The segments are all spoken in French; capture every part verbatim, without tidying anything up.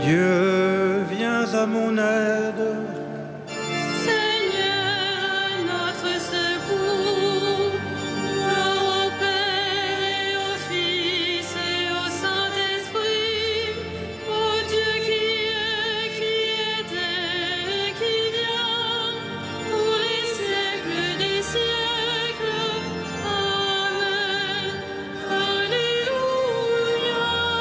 Dieu, viens à mon aide. Seigneur, notre secours, gloire au Père et au Fils et au Saint-Esprit, au Dieu qui est, qui était et qui vient, pour les siècles des siècles. Amen. Alléluia.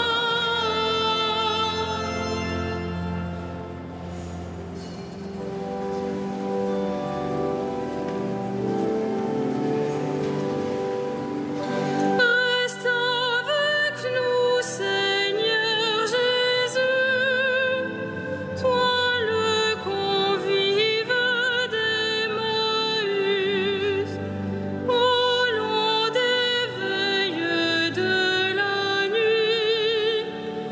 Reste avec nous, Seigneur Jésus, toi le convive d'Emmaüs, au long des veilles de la nuit,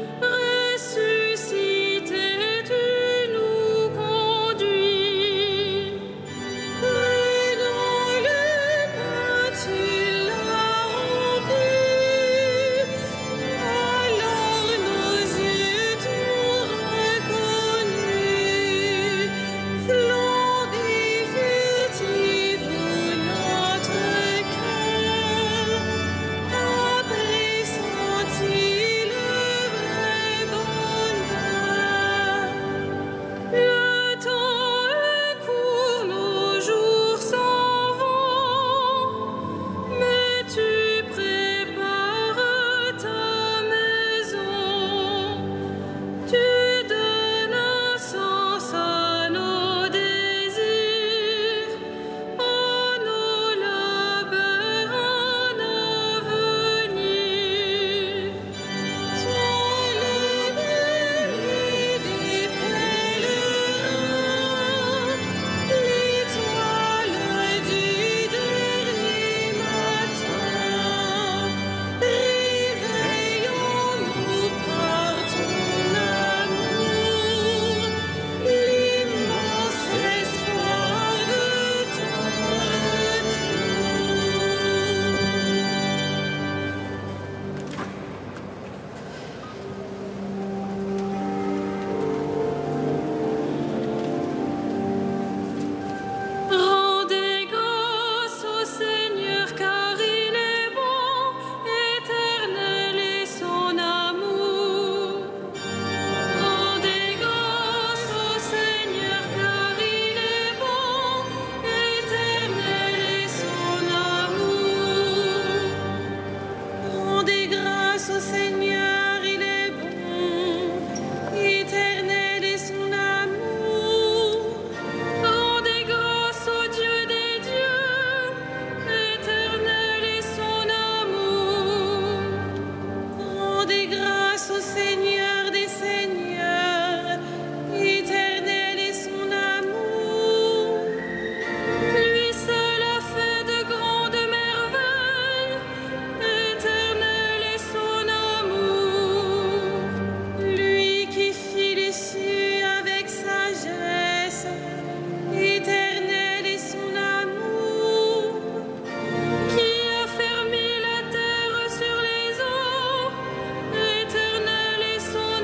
ressuscité, tu nous conduis. Et dans les mains tu l'as rempli, alors nos yeux t'ont reconnu. Flambée furtive notre cœur a pressenti le vrai bonheur. Le temps est court, nos jours s'en vont, mais tu prépares ta maison. Tu donnes un sens à nos désirs, à nos labeurs un avenir. Toi le berger des pèlerins, l'étoile du dernier matin, réveillons-nous par ton amour, l'immense espoir de ton retour. Rendez grâce au Seigneur car il est bon, éternel est son amour. Rendez grâce au Seigneur car il est bon, éternel est son amour. Rendez grâce au Seigneur, il est bon, éternel est son amour. Rendez grâce au Dieu des dieux, éternel est son amour. Rendez grâce au Seigneur des seigneurs, éternel est son amour. Lui seul a fait de grandes merveilles, éternel est son amour. Lui qui fit les cieux avec sagesse, éternel est son amour. Qui a fermé la terre sur les eaux, éternel est son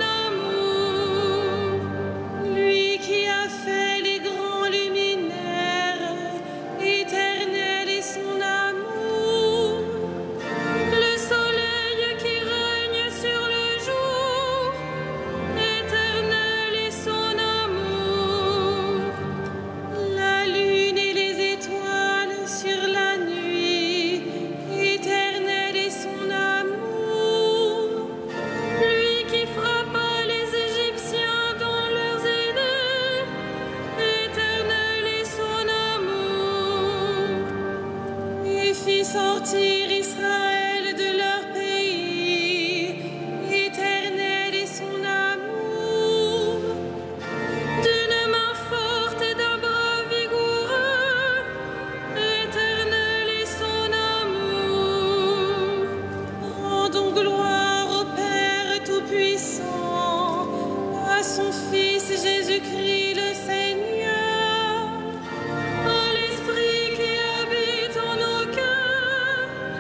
amour. Lui qui a fait les grands luminaires, éternel est son amour. Le soleil qui règne sur le jour, éternel est son amour. La lune et les étoiles sur la nuit, éternel est son amour. Lui qui frappa les Égyptiens dans leurs aînés, éternel est son amour. Et fit sortir Israël de leur pays, éternel est son amour. D'une main forte et d'un bras vigoureux, éternel est son amour. Rendons gloire au Père Tout-Puissant, à son Fils Jésus-Christ le Seigneur, à l'Esprit qui habite en nos cœurs,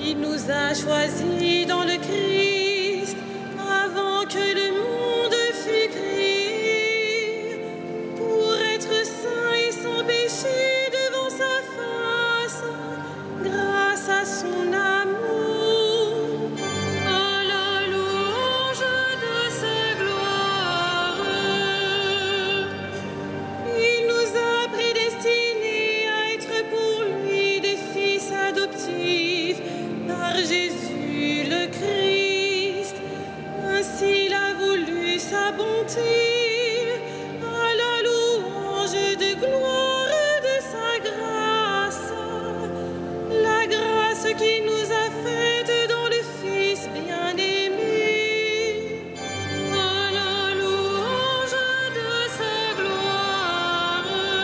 Il nous a choisis dans le Christ avant que le monde fût créé, pour être saints et sans péché devant sa face, grâce à son amour, à la louange de sa gloire. Il nous a prédestinés à être pour lui des fils adoptifs par Jésus le Christ. Ainsi il a voulu sa bonté, à la louange de gloire de sa grâce, la grâce qui nous a faite dans le Fils bien-aimé, à la louange de sa gloire.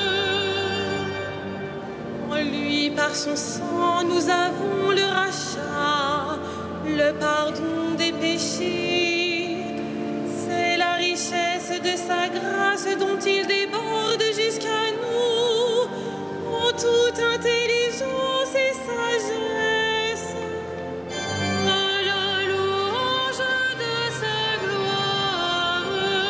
En lui, par son sang, nous avons le rachat, le pardon des péchés. C'est la richesse de sa grâce dont il déborde jusqu'à nous, en toute intelligence et sagesse, à la louange de sa gloire.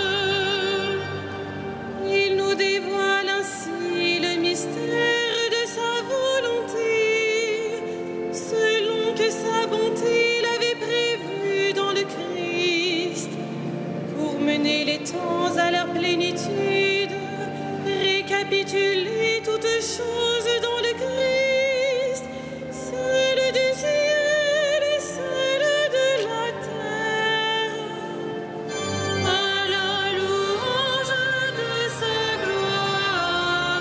Il nous dévoile ainsi le mystère de sa volonté, selon que sa bonté l'avait prévu dans le Christ, pour mener les temps à leur plénitude, récapituler toutes choses dans le Christ, celles du ciel et celles de la terre, à la louange de sa gloire.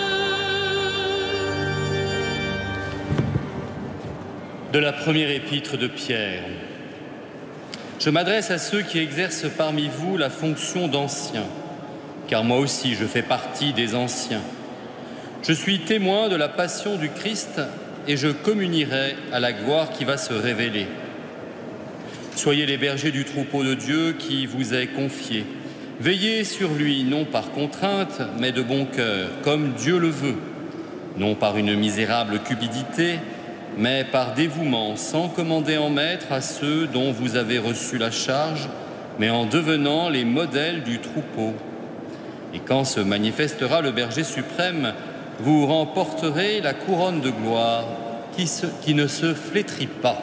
De la première épître de Pierre. Je m'adresse à ceux qui exercent parmi vous la fonction d'anciens, car moi aussi je fais partie des anciens. Je suis témoin de la passion du Christ et je communierai à la gloire qui va se révéler. Soyez les bergers du troupeau de Dieu qui vous est confié. Veillez sur lui, non par contrainte, mais de bon cœur, comme Dieu le veut, non par une misérable cupidité, mais par dévouement, sans commander en maître à ceux dont vous avez reçu la charge, mais en devenant les modèles du troupeau. Et quand se manifestera le berger suprême, vous remporterez la couronne de gloire qui, se, qui ne se flétrit pas.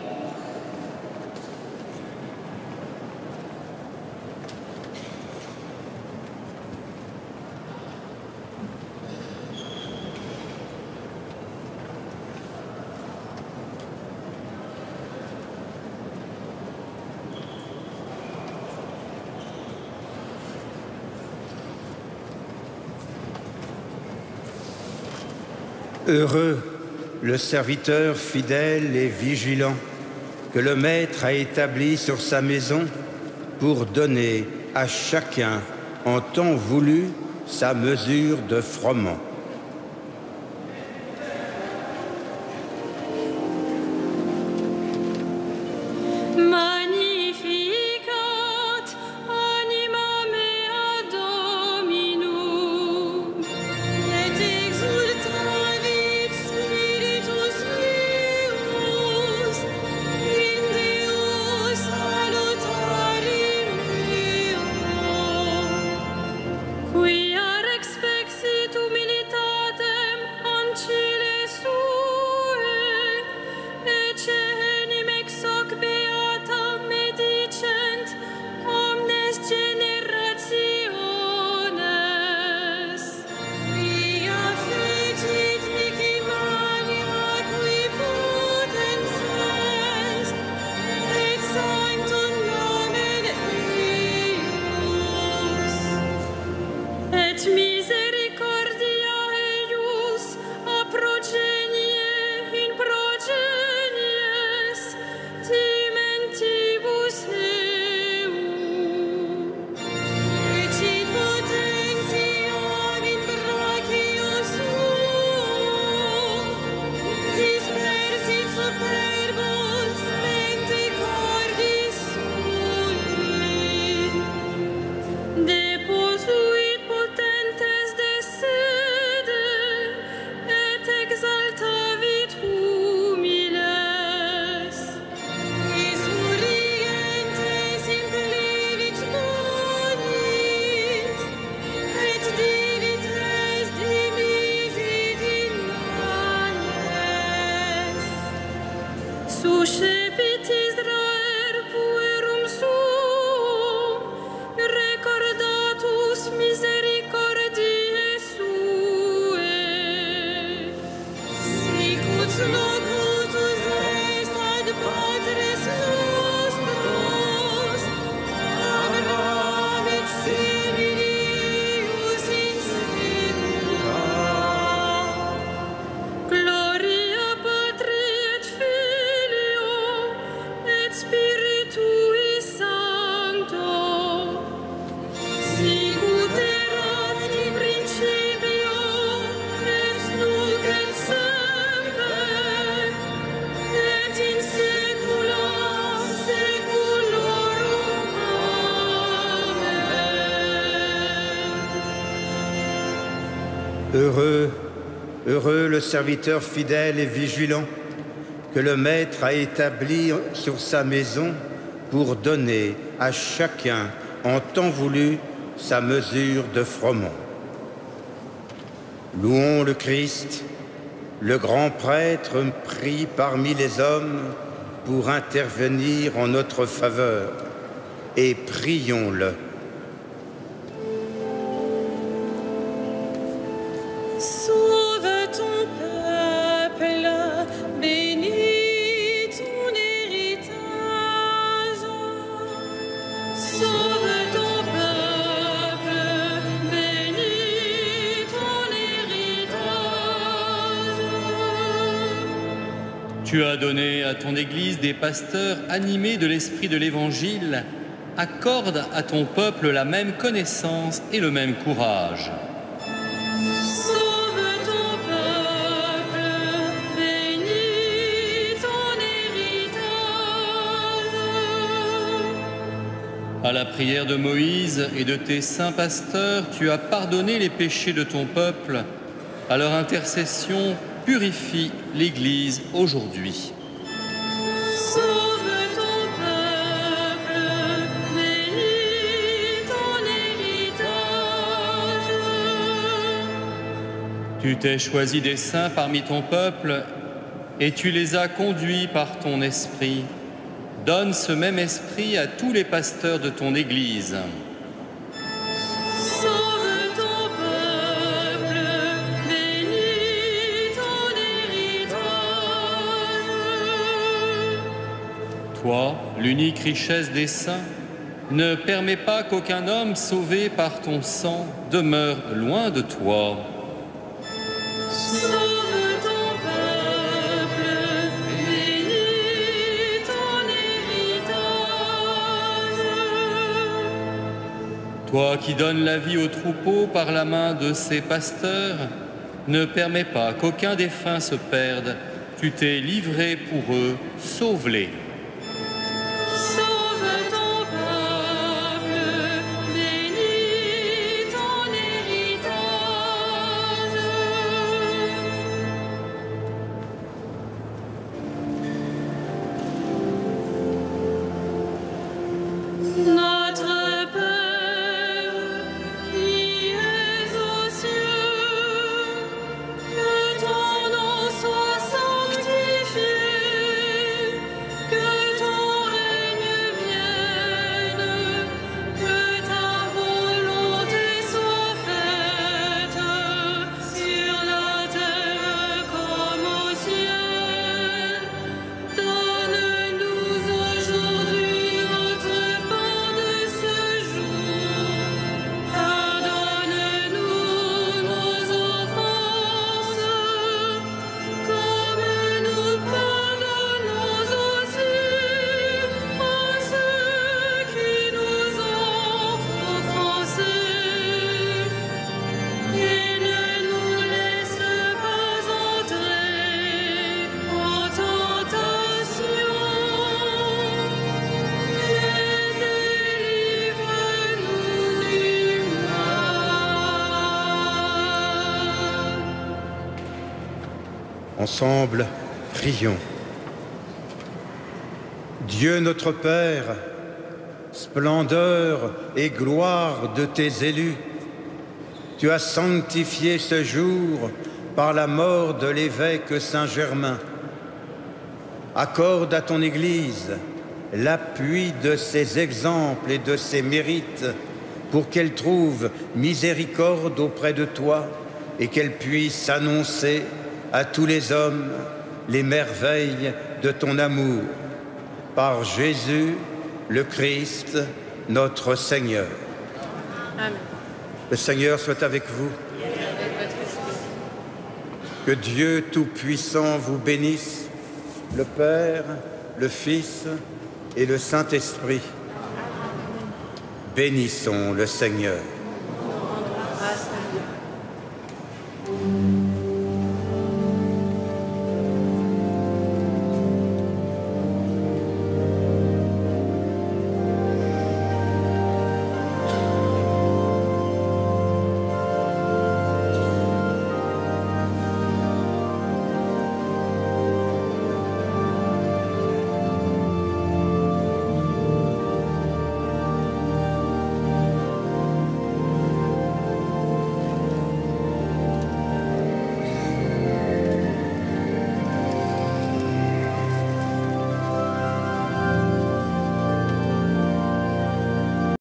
Heureux le serviteur fidèle et vigilant que le Maître a établi sur sa maison pour donner à chacun en temps voulu sa mesure de froment. Beata suscepit Israel puerum suum, recordatus misericordiae suae, sicut locutus est ad patres nostros, Abraham et similius in secula. Gloria Patri et Filio et Spiritui Sancto, sicut erat in principio et nunc et semper et in saecula saeculorum. Amen. Heureux, heureux le serviteur fidèle et vigilant que le Maître a établi sur sa maison pour donner à chacun en temps voulu sa mesure de froment. Louons le Christ, le grand prêtre pris parmi les hommes pour intervenir en notre faveur, et prions-le. Sauve ton peuple, bénis ton héritage. Sauve ton peuple, bénis ton héritage. Tu as donné à ton Église des pasteurs animés de l'esprit de l'Évangile. Accorde à ton peuple la même connaissance et le même courage. Sauve ton peuple, bénis ton héritage. À la prière de Moïse et de tes saints pasteurs, tu as pardonné les péchés de ton peuple. À leur intercession, purifie l'Église aujourd'hui. Sauve ton peuple, bénis ton héritage. Tu t'es choisi des saints parmi ton peuple et tu les as conduits par ton esprit. Donne ce même esprit à tous les pasteurs de ton Église. Sauve ton peuple, bénis ton héritage. Toi, l'unique richesse des saints, ne permets pas qu'aucun homme sauvé par ton sang demeure loin de toi. Sauve ton peuple, bénis ton héritage. Toi qui donnes la vie aux troupeaux par la main de ses pasteurs, ne permets pas qu'aucun des fins se perde. Tu t'es livré pour eux, sauve-les. Sauve ton peuple, bénis ton héritage. Notre Père, qui es aux cieux, que ton nom soit sanctifié, que ton règne vienne, que ta volonté soit faite sur la terre comme au ciel. Donne-nous aujourd'hui notre pain de ce jour. Pardonne-nous nos offenses, comme nous pardonnons aussi à ceux qui nous ont offensés. Et ne nous laisse pas entrer en tentation, mais délivre-nous du mal. Ensemble, prions. Dieu notre Père, splendeur et gloire de tes élus, tu as sanctifié ce jour par la mort de l'évêque Saint-Germain. accorde à ton Église l'appui de ses exemples et de ses mérites pour qu'elle trouve miséricorde auprès de toi et qu'elle puisse annoncer à tous les hommes les merveilles de ton amour. Par Jésus, le Christ, notre Seigneur. Amen. Le Seigneur soit avec vous. Que Dieu Tout-Puissant vous bénisse, le Père, le Fils et le Saint-Esprit. Bénissons le Seigneur.